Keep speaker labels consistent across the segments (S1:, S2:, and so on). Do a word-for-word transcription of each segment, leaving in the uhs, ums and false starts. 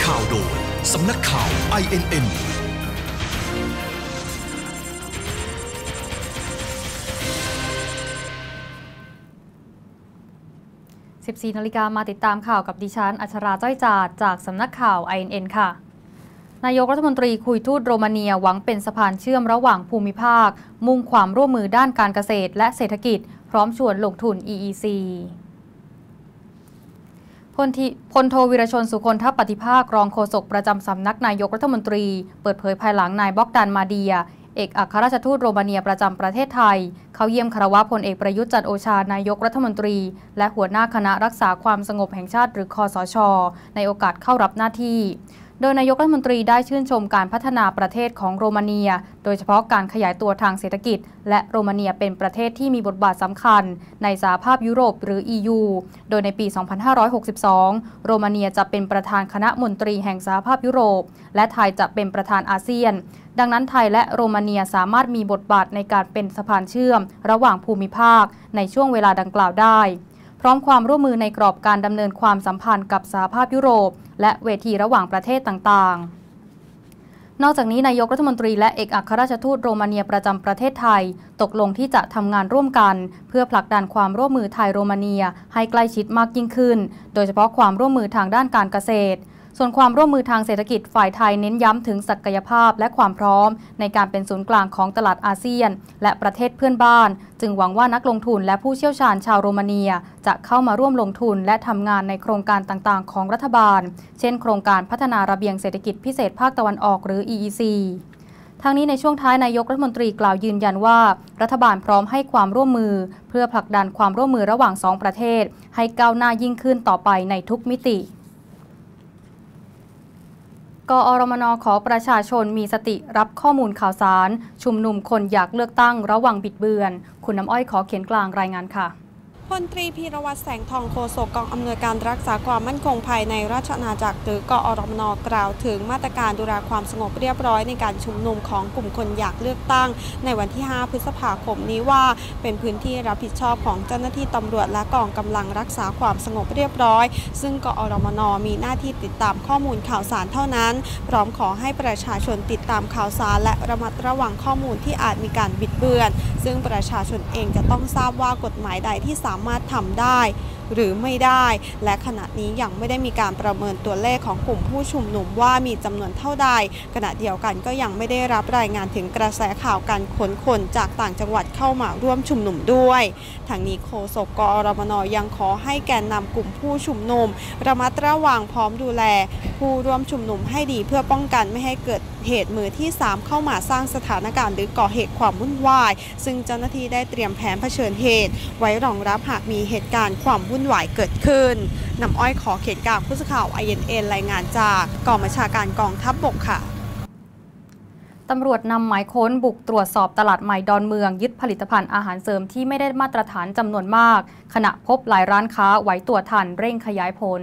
S1: ข่าวโดยสำนักข่าว ไอ เอ็น เอ็น
S2: สิบสี่นาฬิกามาติดตามข่าวกับดิฉันอัชราจ้อยจาดจากสำนักข่าว ไอ เอ็น เอ็น ค่ะนายกรัฐมนตรีคุยทูตโรมาเนียหวังเป็นสะพานเชื่อมระหว่างภูมิภาคมุ่งความร่วมมือด้านการเกษตรและเศรษฐกิจพร้อมชวนลงทุน อี อี ซี พลพลโทวีรชนสุคนทปฏิภาครองโฆษกประจำสำนักนายกรัฐมนตรีเปิดเผยภายหลังนายบ็อกดานมาเดียเอกอัครราชทูตโรมาเนียประจำประเทศไทยเข้าเยี่ยมคารวะพลเอกประยุทธ์จันทร์โอชานายกรัฐมนตรีและหัวหน้าคณะรักษาความสงบแห่งชาติหรือคสช.ในโอกาสเข้ารับหน้าที่โดยนายกรัฐมนตรีได้ชื่นชมการพัฒนาประเทศของโรมาเนียโดยเฉพาะการขยายตัวทางเศรษฐกิจและโรมาเนียเป็นประเทศที่มีบทบาทสำคัญในสหภาพยุโรปหรือ อี ยู โดยในปี สองพันห้าร้อยหกสิบสอง โรมาเนียจะเป็นประธานคณะมนตรีแห่งสหภาพยุโรปและไทยจะเป็นประธานอาเซียนดังนั้นไทยและโรมาเนียสามารถมีบทบาทในการเป็นสะพานเชื่อมระหว่างภูมิภาคในช่วงเวลาดังกล่าวได้พร้อมความร่วมมือในกรอบการดำเนินความสัมพันธ์กับสหภาพยุโรปและเวทีระหว่างประเทศต่างๆนอกจากนี้นายกรัฐมนตรีและเอกอัครราชทูตโรมาเนียประจำประเทศไทยตกลงที่จะทำงานร่วมกันเพื่อผลักดันความร่วมมือไทยโรมาเนียให้ใกล้ชิดมากยิ่งขึ้นโดยเฉพาะความร่วมมือทางด้านการเกษตรส่วนความร่วมมือทางเศรษฐกิจฝ่ายไทยเน้นย้ำถึงศักยภาพและความพร้อมในการเป็นศูนย์กลางของตลาดอาเซียนและประเทศเพื่อนบ้านจึงหวังว่านักลงทุนและผู้เชี่ยวชาญชาวโรมาเนียจะเข้ามาร่วมลงทุนและทำงานในโครงการต่างๆของรัฐบาลเช่นโครงการพัฒนาระเบียงเศรษฐกิจพิเศษภาคตะวันออกหรือ อี อี ซี ทั้งนี้ในช่วงท้ายนายกรัฐมนตรีกล่าวยืนยันว่ารัฐบาลพร้อมให้ความร่วมมือเพื่อผลักดันความร่วมมือระหว่างสองประเทศให้ก้าวหน้ายิ่งขึ้นต่อไปในทุกมิติกอรมน.ขอประชาชนมีสติรับข้อมูลข่าวสารชุมนุมคนอยากเลือกตั้งระวังบิดเบือนคุณน้ำอ้อยขอเขียนกลางรายงานค่ะ
S3: พลตรีพีรวัตรแสงทองโฆษกกองอำนวยการรักษาความมั่นคงภายในราชอาณาจักรหรือกอรมน.กล่าวถึงมาตรการดูแลความสงบเรียบร้อยในการชุมนุมของกลุ่มคนอยากเลือกตั้งในวันที่ห้าพฤษภาคมนี้ว่าเป็นพื้นที่รับผิดชอบของเจ้าหน้าที่ตำรวจและกองกำลังรักษาความสงบเรียบร้อยซึ่งกอรมน.มีหน้าที่ติดตามข้อมูลข่าวสารเท่านั้นพร้อมขอให้ประชาชนติดตามข่าวสารและระมัดระวังข้อมูลที่อาจมีการบิดเบือนซึ่งประชาชนเองจะต้องทราบว่ากฎหมายใดที่สามารถทำได้หรือไม่ได้และขณะนี้ยังไม่ได้มีการประเมินตัวเลขของกลุ่มผู้ชุมนุมว่ามีจำนวนเท่าใดขณะเดียวกันก็ยังไม่ได้รับรายงานถึงกระแสข่าวการขนคนจากต่างจังหวัดเข้ามาร่วมชุมนุมด้วยทางนี้โฆษกกอรมน.ยังขอให้แกนนำกลุ่มผู้ชุมนุมระมัดระวังพร้อมดูแลผู้ร่วมชุมนุมให้ดีเพื่อป้องกันไม่ให้เกิดเหตุมือที่สามเข้ามาสร้างสถานการณ์หรือก่อเหตุความวุ่นวายซึ่งเจ้าหน้าที่ได้เตรียมแผนเผชิญเหตุไว้รองรับหากมีเหตุการณ์ความวุ่นวายเกิดขึ้นน้ำอ้อยขอเขียนกลางผู้สื่อข่าว ไอ เอ็น เอ็น รายงานจากกองบัญชาการกองทัพบกค่ะ
S2: ตำรวจนำหมายค้นบุกตรวจสอบตลาดใหม่ดอนเมืองยึดผลิตภัณฑ์อาหารเสริมที่ไม่ได้มาตรฐานจำนวนมากขณะพบหลายร้านค้าไหวตัวทันเร่งขยายผล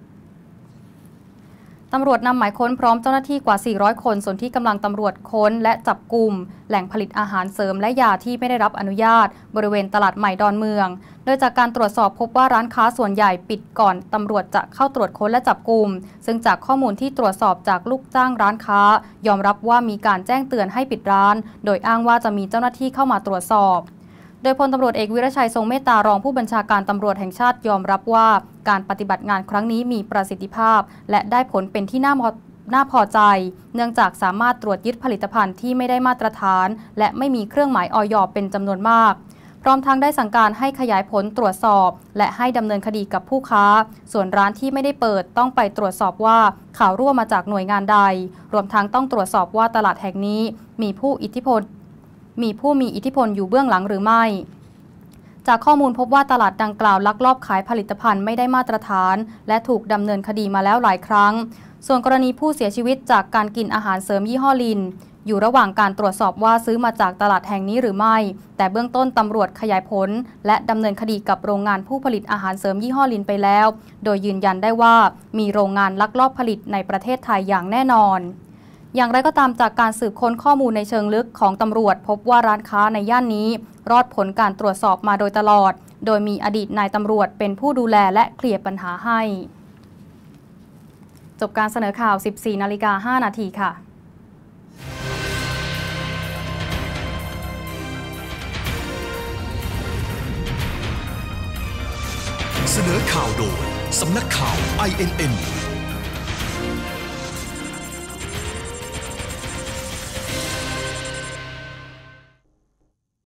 S2: ตำรวจนำหมายค้นพร้อมเจ้าหน้าที่กว่าสี่ร้อยคนส่วนที่กำลังตำรวจค้นและจับกุมแหล่งผลิตอาหารเสริมและยาที่ไม่ได้รับอนุญาตบริเวณตลาดใหม่ดอนเมืองโดยจากการตรวจสอบพบว่าร้านค้าส่วนใหญ่ปิดก่อนตำรวจจะเข้าตรวจค้นและจับกุมซึ่งจากข้อมูลที่ตรวจสอบจากลูกจ้างร้านค้ายอมรับว่ามีการแจ้งเตือนให้ปิดร้านโดยอ้างว่าจะมีเจ้าหน้าที่เข้ามาตรวจสอบโดยพลตำรวจเอกวิรชัยทรงเมตตารองผู้บัญชาการตำรวจแห่งชาติยอมรับว่าการปฏิบัติงานครั้งนี้มีประสิทธิภาพและได้ผลเป็นที่น่าน่าพอใจเนื่องจากสามารถตรวจยึดผลิตภัณฑ์ที่ไม่ได้มาตรฐานและไม่มีเครื่องหมายอย.เป็นจำนวนมากพร้อมทั้งได้สั่งการให้ขยายผลตรวจสอบและให้ดำเนินคดีกับผู้ค้าส่วนร้านที่ไม่ได้เปิดต้องไปตรวจสอบว่าข่าวรั่วมาจากหน่วยงานใดรวมทั้งต้องตรวจสอบว่าตลาดแห่งนี้มีผู้อิทธิพลมีผู้มีอิทธิพลอยู่เบื้องหลังหรือไม่จากข้อมูลพบว่าตลาดดังกล่าวลักลอบขายผลิตภัณฑ์ไม่ได้มาตรฐานและถูกดำเนินคดีมาแล้วหลายครั้งส่วนกรณีผู้เสียชีวิตจากการกินอาหารเสริมยี่ห้อลินอยู่ระหว่างการตรวจสอบว่าซื้อมาจากตลาดแห่งนี้หรือไม่แต่เบื้องต้นตำรวจขยายผลและดำเนินคดีกับโรงงานผู้ผลิตอาหารเสริมยี่ห้อลินไปแล้วโดยยืนยันได้ว่ามีโรงงานลักลอบผลิตในประเทศไทยอย่างแน่นอนอย่างไรก็ตามจากการสืบค้นข้อมูลในเชิงลึกของตำรวจพบว่าร้านค้าในย่านนี้รอดผลการตรวจสอบมาโดยตลอดโดยมีอดีตนายตำรวจเป็นผู้ดูแลและเคลียร์ปัญหาให้จบการเสนอข่าว สิบสี่นาฬิกาห้านาทีค่ะ
S1: เสนอข่าวโดยสำนักข่าว ไอ เอ็น เอ็น